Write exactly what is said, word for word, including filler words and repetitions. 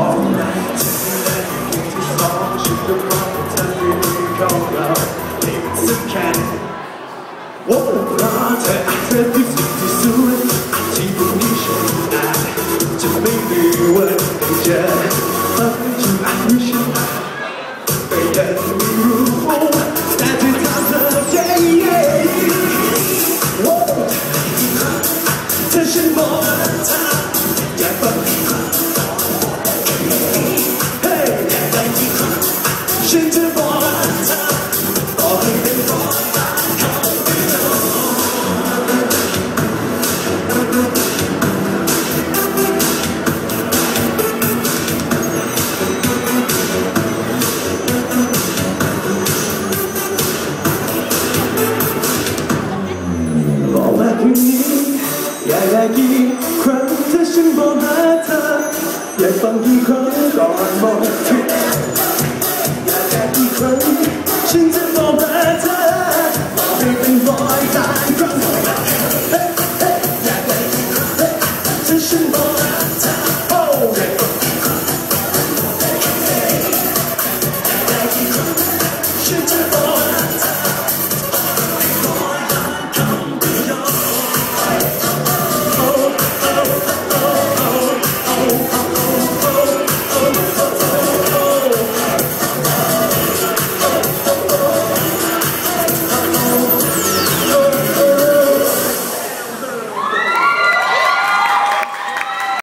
บอกที่สองฉันก็มองเธอไม่มีของเราติดสำคัญว่าเพราะเธออาจจะที่สุดที่สุดที่ตรงนี้ฉันอาจจะไม่มีวันได้เจอเธออยู่อาจไม่ใช่แต่ยังไม่รู้แต่ที่ทำเธอเย่เย่เธอฉันบอกเธออยากฟังเฮ้ยฉันจะบอกเธอต่อให้เป็นร้อยตาเขาไม่รู้บอกมาคืนนี้อยากได้กี่ครั้งถ้าฉันบอกหาเธออยากฟังกี่ครั้งก่อนบอกเธออยากได้กี่ครั้งฉันจะบอกหาเธอ